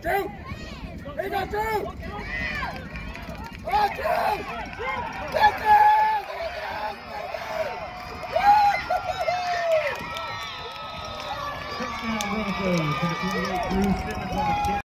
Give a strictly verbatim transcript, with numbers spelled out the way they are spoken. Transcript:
Jrue! Here you go, Jrue! Oh, Jrue! Texans! Touchdown Broncos. Jrue Scrimmage on the